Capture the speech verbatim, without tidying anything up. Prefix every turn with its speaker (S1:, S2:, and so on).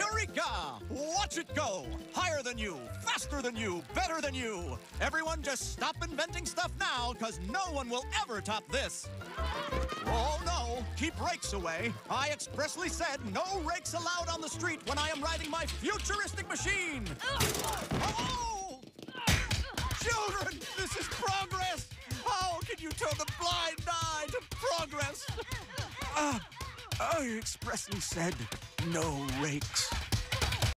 S1: Eureka! Watch it go! Higher than you, faster than you, better than you! Everyone just stop inventing stuff now, because no one will ever top this! Oh, no! Keep rakes away! I expressly said no rakes allowed on the street when I am riding my futuristic machine! Oh! Children, this is progress! How can you turn the blind eye to progress? Uh, I expressly said no rakes.